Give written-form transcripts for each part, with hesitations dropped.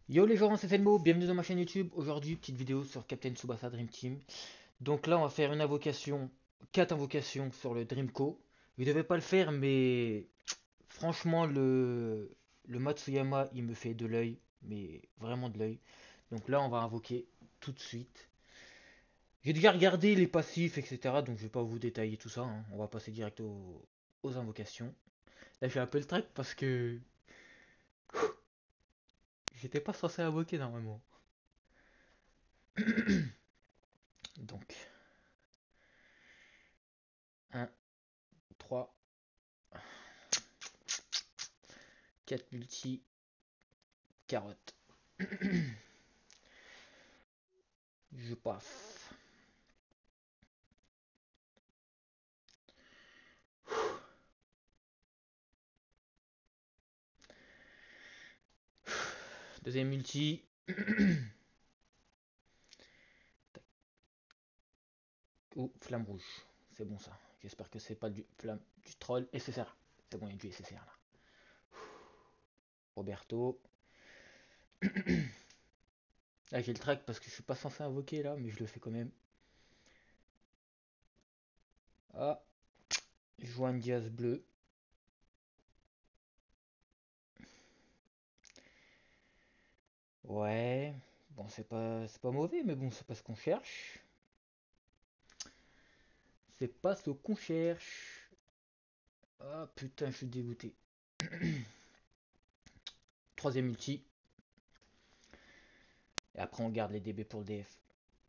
Yo les gens, c'est Felmo, bienvenue dans ma chaîne YouTube. Aujourd'hui, petite vidéo sur Captain Tsubasa Dream Team. Donc là, on va faire une invocation, 4 invocations sur le Dreamco. Je devais pas le faire, mais franchement, le Matsuyama, il me fait de l'œil, mais vraiment de l'œil. Donc là, on va invoquer tout de suite. J'ai déjà regardé les passifs, etc. Donc je vais pas vous détailler tout ça, hein. On va passer direct aux invocations. Là, je fais un peu le track parce que j'étais pas censé invoquer normalement. Donc, 1, 3, 4 multi, carotte. Je passe. Deuxième multi. Oh, flamme rouge. C'est bon ça. J'espère que c'est pas du flamme du troll SSR. C'est bon, il y a du SSR là. Roberto. Là j'ai le track parce que je suis pas censé invoquer là, mais je le fais quand même. Ah, Juan Diaz bleu. Ouais. Bon, c'est pas mauvais, mais bon, c'est pas ce qu'on cherche. C'est pas ce qu'on cherche. Ah putain, je suis dégoûté. Troisième multi. Et après, on garde les DB pour le DF.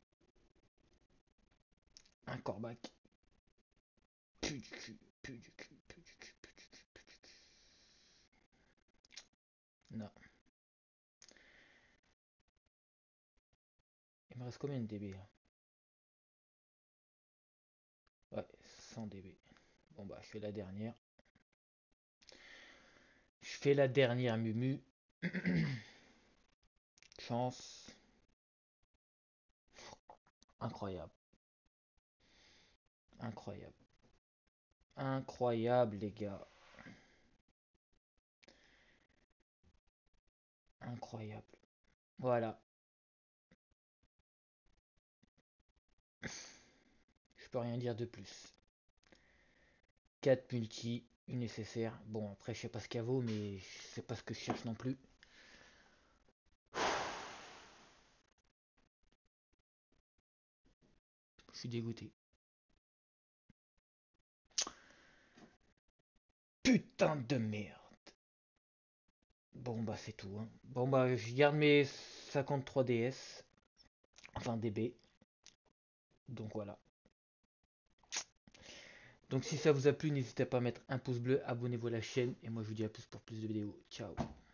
Un corbac. Pue du cul, pue du cul, pue du cul, pue du cul, pue du cul. Non. Il me reste combien de DB là? Ouais, 100 DB. Bon bah, je fais la dernière. Je fais la dernière, Mumu. Chance. Incroyable. Incroyable. Incroyable, les gars. Incroyable. Voilà. Je peux rien dire de plus. 4 multi, une nécessaire. Bon, après, je sais pas ce qu'elle vaut, mais c'est pas ce que je cherche non plus. Je suis dégoûté. Putain de merde. Bon bah c'est tout, hein. Bon bah je garde mes 53 DS, enfin DB. Donc voilà. Donc si ça vous a plu, n'hésitez pas à mettre un pouce bleu, abonnez-vous à la chaîne et moi je vous dis à plus pour plus de vidéos. Ciao.